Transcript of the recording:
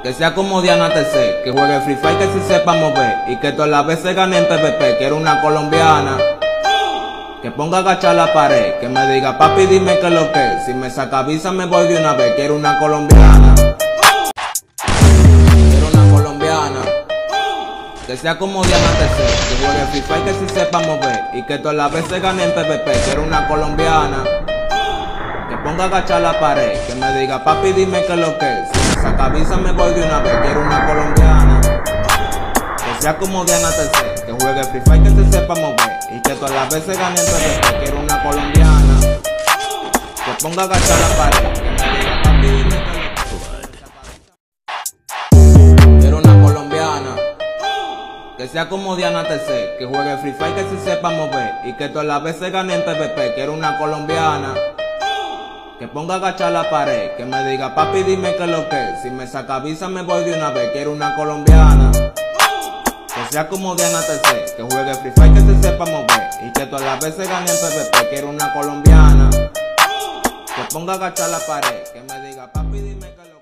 Que sea como Diana TC, que juegue Free Fire, que si sepa mover, y que todas las veces gane en PvP. Quiero una colombiana que ponga a agachar la pared, que me diga papi dime qué es lo que es. Si me saca visa me voy de una vez. Quiero una colombiana, quiero una colombiana que sea como Diana TC, que juegue Free Fire, que si sepa mover, y que todas las veces gane en PvP. Quiero una colombiana que ponga a agachar la pared, que me diga papi dime qué es lo que es. Si me saca visa me voy de una vez. Quiero una colombiana que sea como Diana TC, que juegue Free Fire, que se sepa mover, y que todas las veces gane en PvP. Quiero una colombiana que ponga a agachar la pared, que me diga papi dime qué es lo que es. Quiero una colombiana que sea como Diana TC, que juegue Free Fire, que se sepa mover, y que todas las veces gane en PvP. Quiero una colombiana que ponga a agachar la pared, que me diga papi dime qué es lo que es. Si me saca visa me voy de una vez. Quiero una colombiana que sea como Diana TC, que juegue Free Fire, que se sepa mover, y que todas las veces gane en PvP. Quiero una colombiana que ponga a agachar la pared, que me diga papi dime qué es lo que es.